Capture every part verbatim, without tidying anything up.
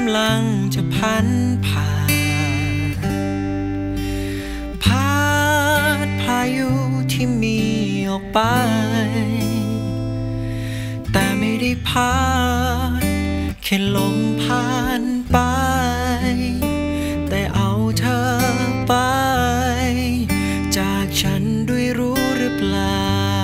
ำลังจะพันผ่านพัดพายุที่มีออกไปแต่ไม่ได้พัดแค่ลมผ่านไปแต่เอาเธอไปจากฉันด้วยรู้หรือเปล่า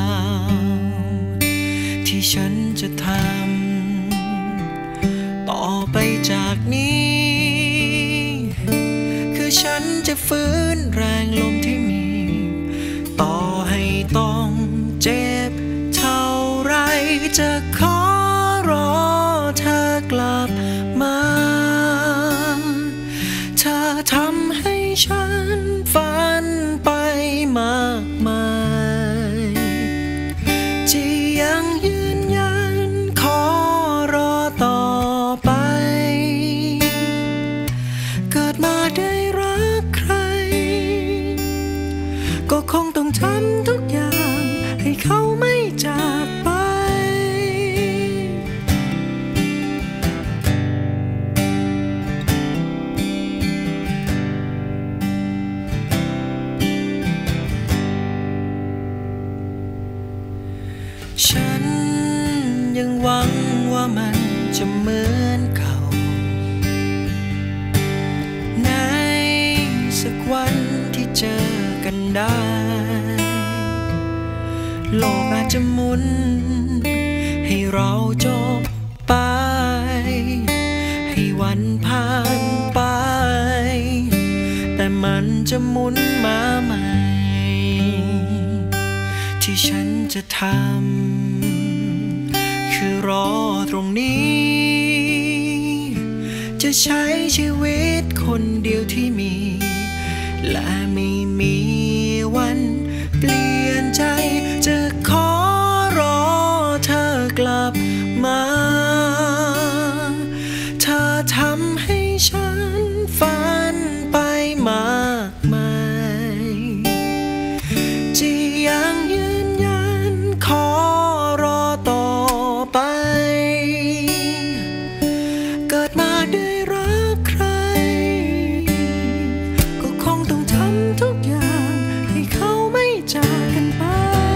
ที่ฉันจะทำต่อไปจากนี้คือฉันจะฟื้นแรงลมที่มีต่อให้ต้องเจ็บเท่าไรจะขอรอเธอกลับมาเธอทำให้ฉันฝันไปมากมายที่ยังยืนยันขอรอต่อไปเกิดมาได้รักใครก็คงต้องทำทุกอย่างให้เขาไม่จากไปฉันยังหวังว่ามันจะเหมือนเก่าในสักวันที่เจอกันได้โลกอาจจะหมุนให้เราจบไปให้วันผ่านไปแต่มันจะหมุนมาใหม่ที่ฉันจะทำคือรอตรงนี้จะใช้ชีวิตคนเดียวที่มีและไม่มีวันเปลี่ยนใจจะขอรอเธอกลับมาเธอทำให้ฉันฝันไปมากมายที่ยังยืนยันขอรอต่อไปเกิดมาได้รักใครก็คงต้องทำทุกอย่างให้เขาไม่จากกันไป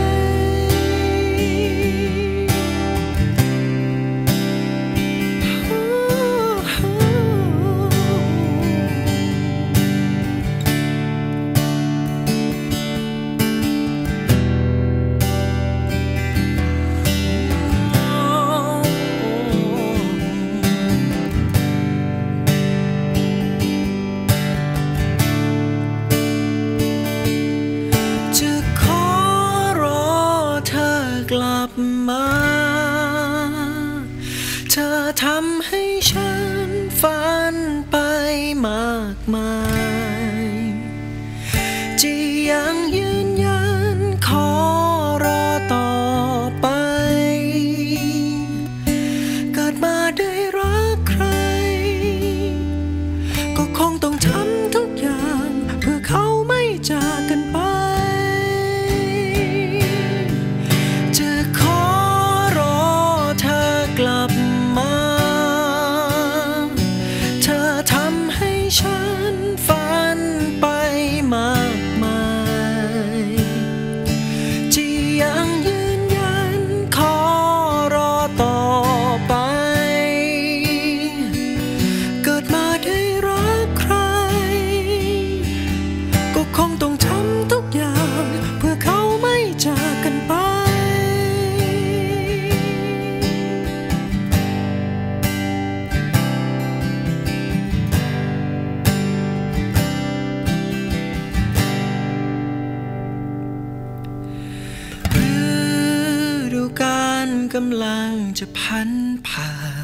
กลับมาเธอทำให้ฉันฝันไปมากมายที่ยังยืนยันขอรอต่อไปเกิดมาได้รักใครก็คงต้องทำทุกอย่างเพื่อเขาไม่จากกันไปกลับมาเธอทำให้ฉันฝันไปมากมายที่ยังยืนยันขอรอต่อไปเกิดมาได้รักใครก็คงต้องทำทุกอย่างเพื่อเขาไม่จากกันไปกำลังจะพันผ่าน